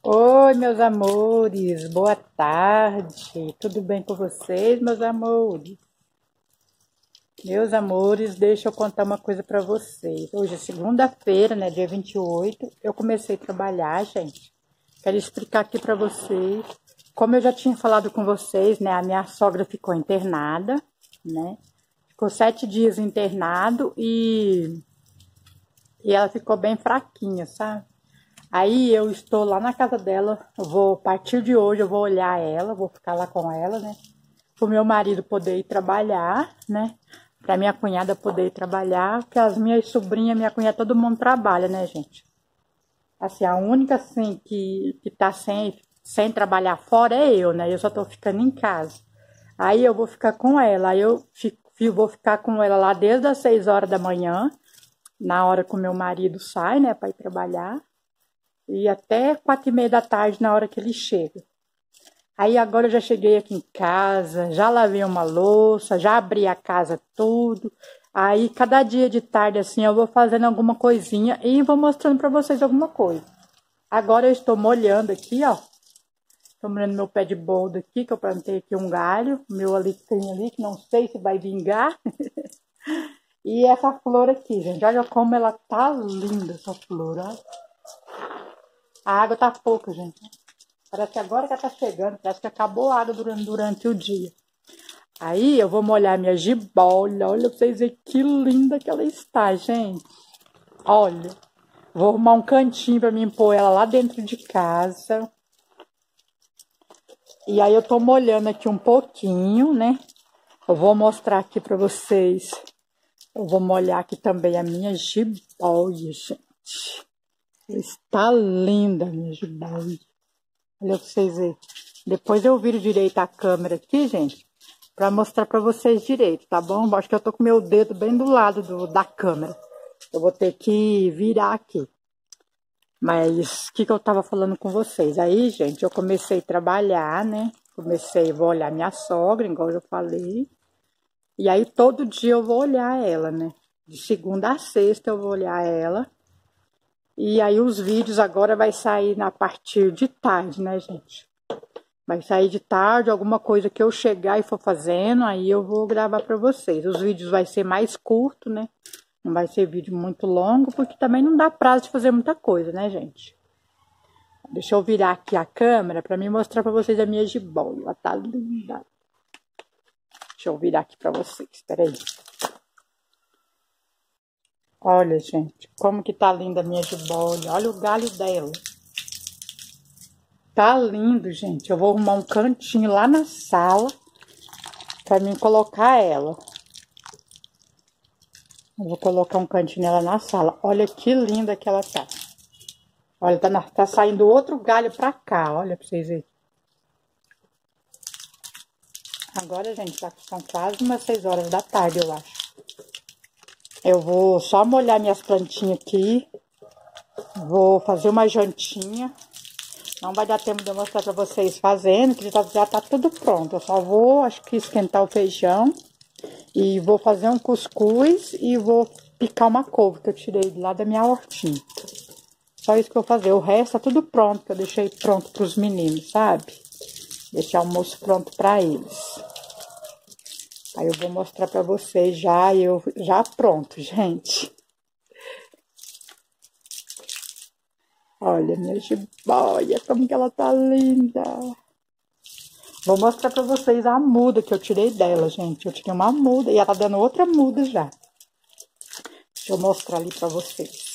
Oi, meus amores, boa tarde. Tudo bem com vocês, meus amores? Meus amores, deixa eu contar uma coisa pra vocês. Hoje é segunda-feira, né, dia 28. Eu comecei a trabalhar, gente. Quero explicar aqui pra vocês. Como eu já tinha falado com vocês, né, a minha sogra ficou internada, né? Ficou 7 dias internado e ela ficou bem fraquinha, sabe? Aí eu estou lá na casa dela, a partir de hoje eu vou olhar ela, vou ficar lá com ela, né? Para o meu marido poder ir trabalhar, né? Para minha cunhada poder ir trabalhar, porque as minhas sobrinhas, minha cunhada, todo mundo trabalha, né, gente? Assim, a única, assim, que tá sem trabalhar fora é eu, né? Eu só tô ficando em casa. Aí eu vou ficar com ela, vou ficar com ela lá desde as 6 horas da manhã, na hora que o meu marido sai, né, para ir trabalhar. E até 4h30 da tarde, na hora que ele chega. Aí agora eu já cheguei aqui em casa, já lavei uma louça, já abri a casa tudo. Aí cada dia de tarde assim eu vou fazendo alguma coisinha e vou mostrando pra vocês alguma coisa. Agora eu estou molhando aqui, ó. Estou molhando meu pé de boldo aqui, que eu plantei aqui um galho. Meu ali que tem ali, que não sei se vai vingar. E essa flor aqui, gente, olha como ela tá linda, essa flor, ó. A água tá pouca, gente. Parece que agora que ela tá chegando, parece que acabou a água durante o dia. Aí eu vou molhar minha jiboia. Olha pra vocês verem que linda que ela está, gente. Olha, vou arrumar um cantinho pra mim pôr ela lá dentro de casa. E aí eu tô molhando aqui um pouquinho, né? Eu vou mostrar aqui pra vocês. Eu vou molhar aqui também a minha jiboia, gente. Está linda a minha jiboia. Olha pra vocês verem. Depois eu viro direito a câmera aqui, gente, pra mostrar pra vocês direito, tá bom? Acho que eu tô com meu dedo bem do lado da câmera. Eu vou ter que virar aqui. Mas o que eu tava falando com vocês? Aí, gente, eu comecei a trabalhar, né? Vou olhar minha sogra, igual eu falei. E aí todo dia eu vou olhar ela, né? De segunda a sexta eu vou olhar ela. E aí os vídeos agora vai sair a partir de tarde, né, gente? Vai sair de tarde, alguma coisa que eu chegar e for fazendo, aí eu vou gravar pra vocês. Os vídeos vai ser mais curto, né? Não vai ser vídeo muito longo, porque também não dá prazo de fazer muita coisa, né, gente? Deixa eu virar aqui a câmera pra me mostrar pra vocês a minha jiboia. Ela tá linda. Deixa eu virar aqui pra vocês, peraí. Olha, gente, como que tá linda a minha jiboia. Olha o galho dela. Tá lindo, gente. Eu vou arrumar um cantinho lá na sala pra mim colocar ela. Eu vou colocar um cantinho nela na sala. Olha que linda que ela tá. Olha, tá saindo outro galho pra cá. Olha pra vocês verem. Agora, gente, são quase umas 6 horas da tarde, eu acho. Eu vou só molhar minhas plantinhas aqui. Vou fazer uma jantinha. Não vai dar tempo de eu mostrar pra vocês fazendo, que já tá tudo pronto. Eu só vou, acho que, esquentar o feijão. E vou fazer um cuscuz e vou picar uma couve que eu tirei lá da minha hortinha. Só isso que eu vou fazer. O resto tá tudo pronto, que eu deixei pronto pros meninos, sabe? Deixar o almoço pronto pra eles. Aí eu vou mostrar pra vocês já pronto, gente. Olha minha jiboia, como que ela tá linda. Vou mostrar pra vocês a muda que eu tirei dela, gente. Eu tirei uma muda e ela tá dando outra muda já. Deixa eu mostrar ali pra vocês.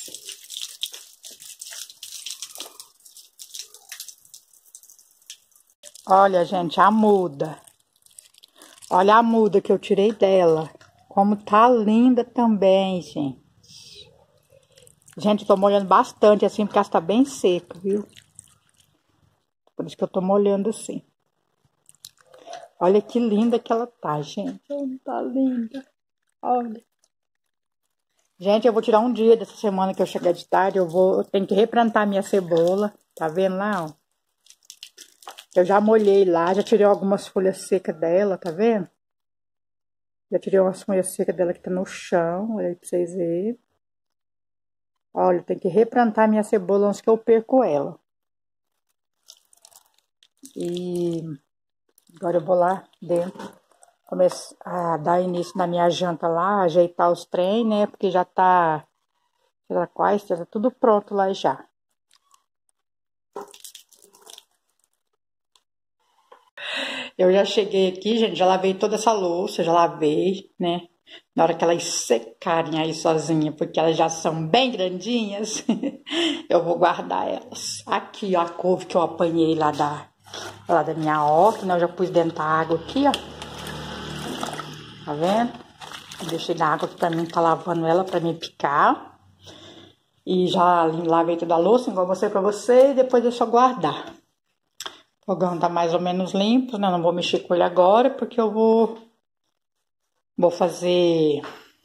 Olha, gente, a muda. Olha a muda que eu tirei dela. Como tá linda também, gente. Gente, eu tô molhando bastante assim, porque ela tá bem seca, viu? Por isso que eu tô molhando assim. Olha que linda que ela tá, gente. Tá linda. Olha. Gente, eu vou tirar um dia dessa semana que eu chegar de tarde. Eu tenho que replantar minha cebola. Tá vendo lá, ó? Eu já molhei lá, já tirei algumas folhas secas dela, tá vendo? Já tirei umas folhas secas dela que tá no chão, olha aí pra vocês verem. Olha, tem que replantar minha cebola antes que eu perco ela. E agora eu vou lá dentro, começar a dar início na minha janta lá, ajeitar os trem, né? Porque já tá quase, já tá tudo pronto lá já. Eu já cheguei aqui, gente, já lavei toda essa louça, já lavei, né? Na hora que elas secarem aí sozinhas, porque elas já são bem grandinhas, eu vou guardar elas. Aqui, ó, a couve que eu apanhei lá da minha horta, né? Eu já pus dentro da água aqui, ó. Tá vendo? Deixei na água aqui pra mim, tá lavando ela pra mim picar. E já lavei toda a louça, igual eu mostrei pra você, e depois é só guardar. O fogão tá mais ou menos limpo, né? Não vou mexer com ele agora, porque eu vou fazer...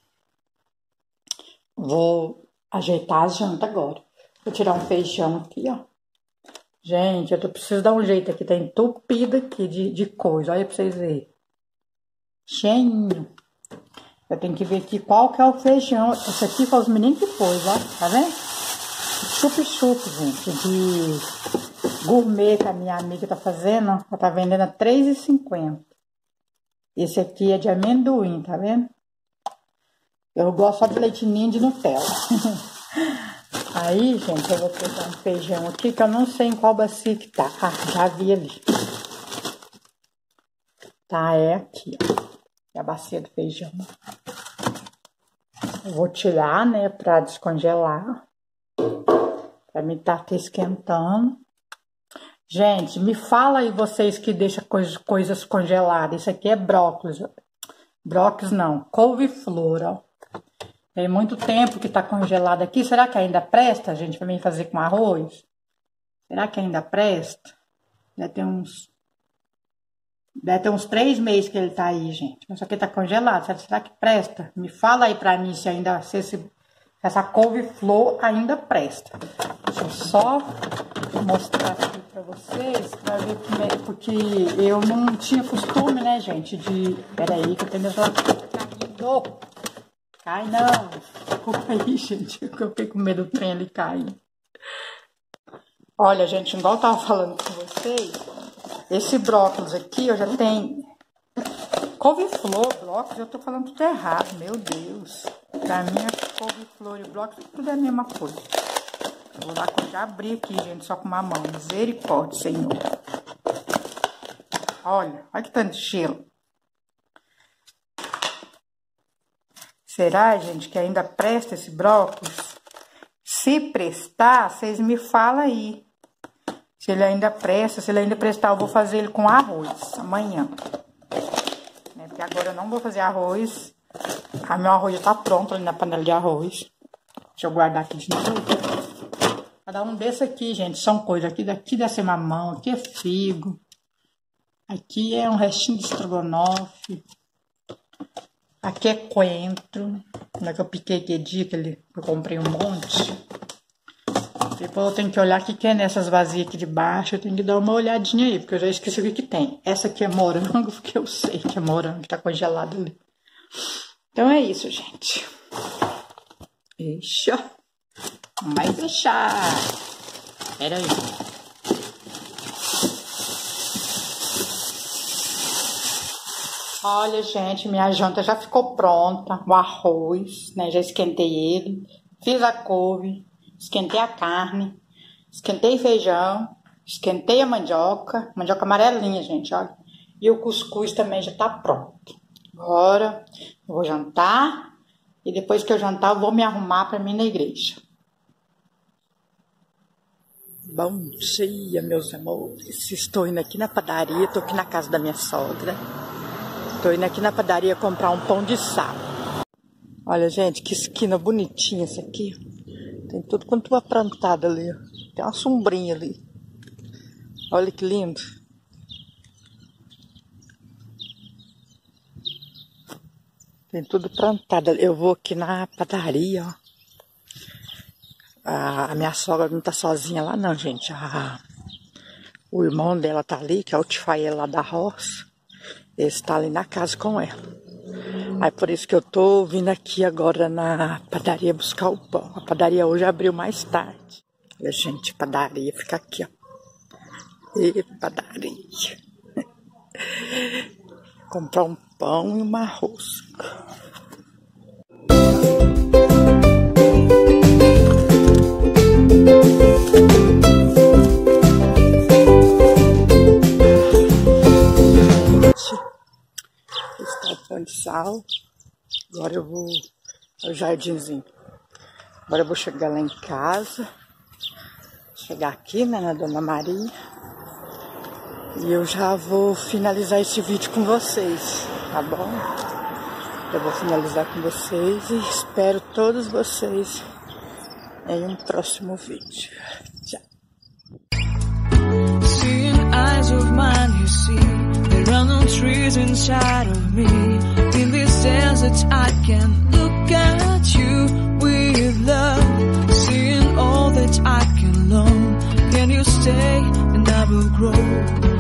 Vou ajeitar as jantas agora. Vou tirar um feijão aqui, ó. Gente, eu preciso dar um jeito aqui. Tá entupido aqui de coisa. Olha pra vocês verem. Cheinho. Eu tenho que ver aqui qual que é o feijão. Esse aqui foi os meninos que pôs, ó. Tá vendo? Chup-chup, gente. De gourmet que a minha amiga tá fazendo. Ela tá vendendo a R$3,50. Esse aqui é de amendoim, tá vendo? Eu gosto só de leite ninho de Nutella. Aí, gente, eu vou pegar um feijão aqui, que eu não sei em qual bacia que tá. Ah, já vi ali. Tá, é aqui, ó. É a bacia do feijão. Eu vou tirar, né, pra descongelar. Pra mim tá aqui esquentando. Gente, me fala aí vocês que deixam coisas congeladas. Isso aqui é brócolis. Brócolis não, couve-flor, ó. Tem muito tempo que tá congelado aqui. Será que ainda presta, gente, pra mim fazer com arroz? Será que ainda presta? Deve ter uns 3 meses que ele tá aí, gente. Mas isso aqui tá congelado. Será que presta? Me fala aí pra mim se essa couve-flor ainda presta. Deixa eu só mostrar aqui pra vocês, pra ver como é, porque eu não tinha costume, né, gente, de... Pera aí, que eu tenho meu celular caindo. Cai não. Desculpa aí, gente, eu fiquei com medo do trem ali cair. Olha, gente, igual eu tava falando com vocês, esse brócolis aqui, eu já tenho... Couve-flor, brócolis, eu tô falando tudo errado, meu Deus. Pra mim, couve-flor e brócolis, tudo é a mesma coisa. Eu vou lá, já abri aqui, gente, só com uma mão. Misericórdia, Senhor. Olha que tanto de gelo. Será, gente, que ainda presta esse brócolis? Se prestar, vocês me falam aí. Se ele ainda presta, se ele ainda prestar, eu vou fazer ele com arroz amanhã. Né? Porque agora eu não vou fazer arroz. Meu arroz já tá pronto ali na panela de arroz. Deixa eu guardar aqui de novo. Cada um desse aqui, gente, são coisas. Daqui deve ser mamão, aqui é figo. Aqui é um restinho de estrogonofe. Aqui é coentro. Como é que eu piquei aquele dia que eu comprei um monte. Depois eu tenho que olhar o que é nessas vasilhas aqui de baixo. Eu tenho que dar uma olhadinha aí, porque eu já esqueci o que tem. Essa aqui é morango, porque eu sei que é morango, que tá congelado ali. Então é isso, gente. Deixa. Não vai fechar. Pera aí. Olha, gente, minha janta já ficou pronta. O arroz, né? Já esquentei ele. Fiz a couve. Esquentei a carne. Esquentei feijão. Esquentei a mandioca. Mandioca amarelinha, gente, olha. E o cuscuz também já tá pronto. Agora eu vou jantar. E depois que eu jantar, eu vou me arrumar pra mim ir na igreja. Bom dia, meus amores. Estou indo aqui na padaria. Tô aqui na casa da minha sogra. Tô indo aqui na padaria comprar um pão de sal. Olha, gente, que esquina bonitinha essa aqui. Tem tudo quanto plantado ali. Tem uma sombrinha ali. Olha que lindo. Tem tudo plantado. Eu vou aqui na padaria, ó. A minha sogra não tá sozinha lá não, gente. O irmão dela tá ali, que é o Tifael lá da roça. Ele está ali na casa com ela. Aí por isso que eu tô vindo aqui agora na padaria buscar o pão. A padaria hoje abriu mais tarde. Olha, gente, a padaria fica aqui, ó. E padaria. Comprar um pão e uma rosca. Está o pão de sal. Agora eu vou ao jardinzinho. Agora eu vou chegar lá em casa. Chegar aqui, né, na Dona Maria. E eu já vou finalizar esse vídeo com vocês, tá bom? Eu vou finalizar com vocês e espero todos vocês em um próximo vídeo. Tchau. Seeing eyes of mine, you see, there are no trees inside of me. In this desert I can look at you with love. Seeing all that I can learn. Can you stay and I will grow?